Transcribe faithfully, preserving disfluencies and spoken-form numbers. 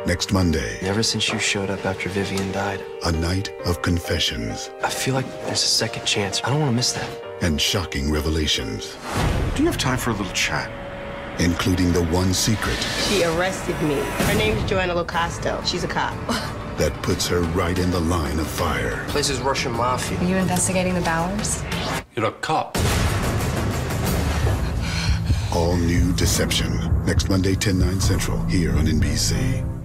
Next Monday. Ever since you showed up after Vivian died. A night of confessions. I feel like there's a second chance. I don't want to miss that. And shocking revelations. Do you have time for a little chat? Including the one secret. She arrested me. Her name's Joanna Locasto. She's a cop. That puts her right in the line of fire. Place is Russian mafia. Are you investigating the Bowers? You're a cop. All new Deception. Next Monday, ten, nine Central, here on N B C.